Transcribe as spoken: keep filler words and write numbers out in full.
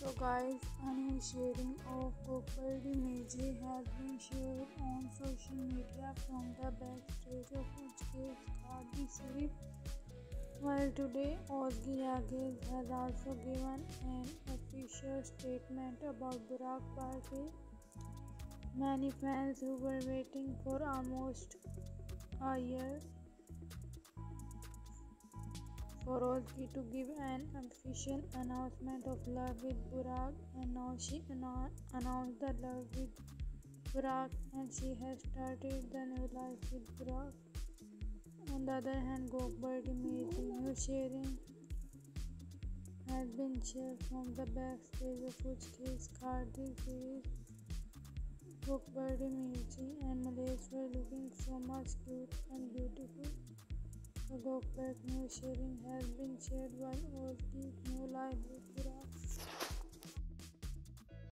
So guys, a new sharing of Gökberk demirci has been shared on social media from the backstage of Özge's Cardi series. While today, Özge Yagiz has also given an official statement about Burak birthday. Many fans who were waiting for almost a year for Özge to give an official announcement of love with Burak, and now she anno- announced the love with Burak and she has started the new life with Burak. On the other hand, Gökberk amazing new sharing has been shared from the backstage of Özge's Cardi series. Gökberk amazing and Malays were looking so much cute and beautiful. The Gökberk new sharing has been shared while Özge's new life with Burak.